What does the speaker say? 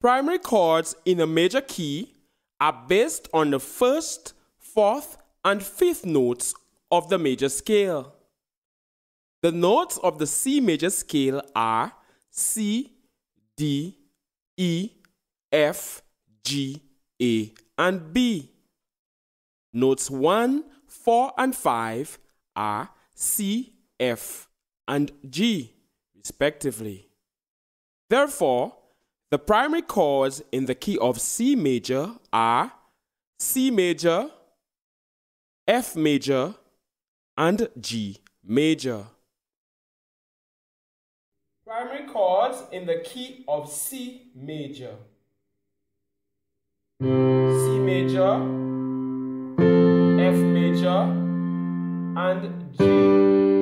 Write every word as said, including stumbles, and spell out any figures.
Primary chords in a major key are based on the first, fourth, and fifth notes of the major scale. The notes of the C major scale are C, D, E, F, G, A, and B. Notes one, four, and five are C, F, and G, respectively. Therefore, the primary chords in the key of C major are C major, F major, and G major. Primary chords in the key of C major: C major, F major, and G.